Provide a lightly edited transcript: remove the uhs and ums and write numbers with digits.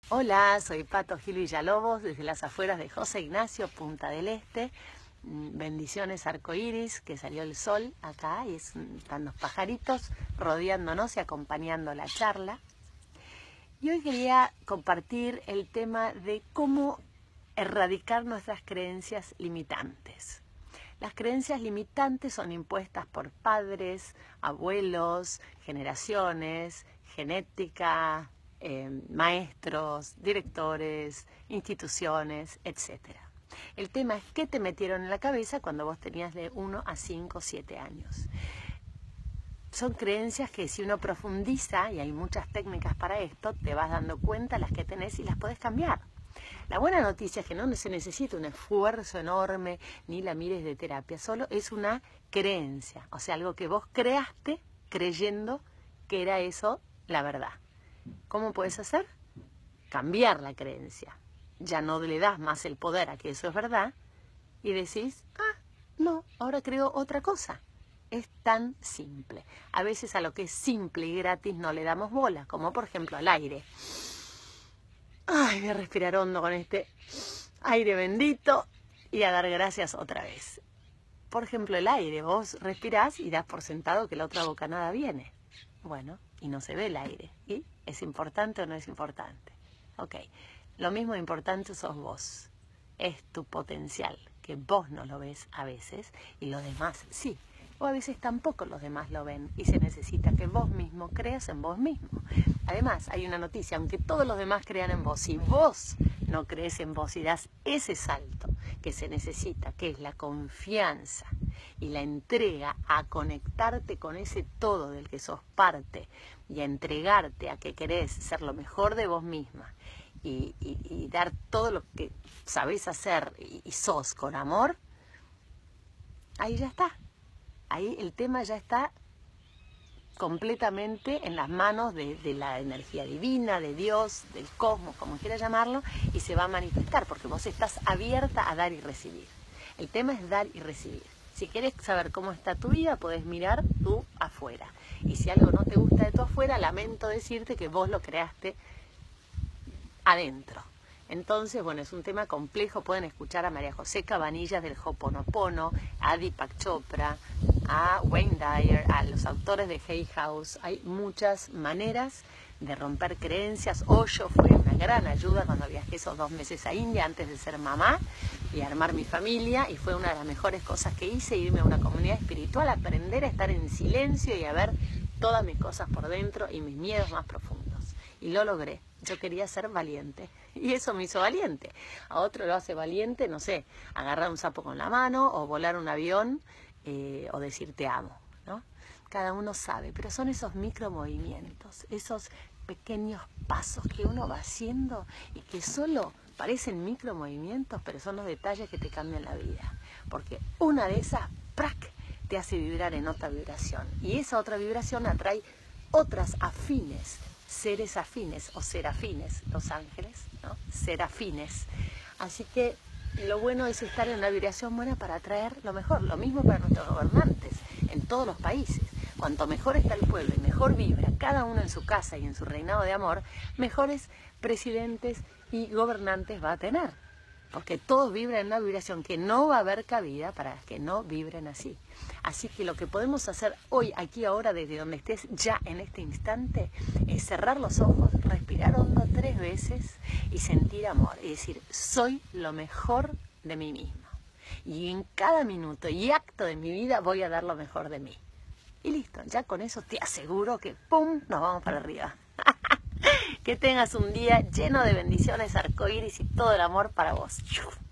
Hola, soy Pato Gil Villalobos desde las afueras de José Ignacio, Punta del Este. Bendiciones arcoíris, que salió el sol acá y están los pajaritos rodeándonos y acompañando la charla. Y hoy quería compartir el tema de cómo erradicar nuestras creencias limitantes. Las creencias limitantes son impuestas por padres, abuelos, generaciones, genética, maestros, directores, instituciones, etc. El tema es qué te metieron en la cabeza cuando vos tenías de 1 a 5, 7 años. Son creencias que si uno profundiza, y hay muchas técnicas para esto, te vas dando cuenta las que tenés y las podés cambiar. La buena noticia es que no se necesita un esfuerzo enorme, ni la mires de terapia, solo es una creencia, o sea, algo que vos creaste creyendo que era eso la verdad. ¿Cómo puedes hacer? Cambiar la creencia. Ya no le das más el poder a que eso es verdad y decís, no, ahora creo otra cosa. Es tan simple. A veces a lo que es simple y gratis no le damos bola, como por ejemplo al aire. Ay, voy a respirar hondo con este aire bendito y a dar gracias otra vez. Por ejemplo, el aire, vos respirás y das por sentado que la otra bocanada viene. Bueno, y no se ve el aire. ¿Y es importante o no es importante? Ok, lo mismo importante sos vos. Es tu potencial, que vos no lo ves a veces y los demás sí. O a veces tampoco los demás lo ven y se necesita que vos mismo creas en vos mismo. Además, hay una noticia, aunque todos los demás crean en vos, si vos no crees en vos y das ese salto que se necesita, que es la confianza y la entrega a conectarte con ese todo del que sos parte y a entregarte a que querés ser lo mejor de vos misma y dar todo lo que sabés hacer y sos con amor, ahí ya está. Ahí el tema ya está completamente en las manos de la energía divina, de Dios, del cosmos, como quieras llamarlo, y se va a manifestar porque vos estás abierta a dar y recibir. El tema es dar y recibir. Si querés saber cómo está tu vida, podés mirar tú afuera. Y si algo no te gusta de tu afuera, lamento decirte que vos lo creaste adentro. Entonces, bueno, es un tema complejo. Pueden escuchar a María José Cabanillas del Ho'oponopono, a Deepak Chopra, a Wayne Dyer, a los autores de Hay House. Hay muchas maneras de romper creencias. Osho fue una gran ayuda cuando viajé esos 2 meses a India antes de ser mamá y armar mi familia, y fue una de las mejores cosas que hice, irme a una comunidad espiritual, aprender a estar en silencio y a ver todas mis cosas por dentro y mis miedos más profundos. Y lo logré. Yo quería ser valiente y eso me hizo valiente. A otro lo hace valiente, no sé, agarrar un sapo con la mano o volar un avión o decir te amo, ¿no? Cada uno sabe, pero son esos micromovimientos, esos pequeños pasos que uno va haciendo y que solo parecen micromovimientos, pero son los detalles que te cambian la vida. Porque una de esas, ¡prac!, te hace vibrar en otra vibración. Y esa otra vibración atrae otras afines, seres afines o serafines, los ángeles, ¿no? Serafines. Así que lo bueno es estar en una vibración buena para atraer lo mejor. Lo mismo para nuestros gobernantes en todos los países. Cuanto mejor está el pueblo y mejor vibra cada uno en su casa y en su reinado de amor, mejores presidentes y gobernantes va a tener. Porque todos vibran en una vibración que no va a haber cabida para que no vibren así. Así que lo que podemos hacer hoy, aquí, ahora, desde donde estés ya en este instante, es cerrar los ojos, respirar hondo 3 veces y sentir amor. Y decir, soy lo mejor de mí mismo. Y en cada minuto y acto de mi vida voy a dar lo mejor de mí. Y listo, ya con eso te aseguro que ¡pum!, nos vamos para arriba. Que tengas un día lleno de bendiciones, arcoíris y todo el amor para vos.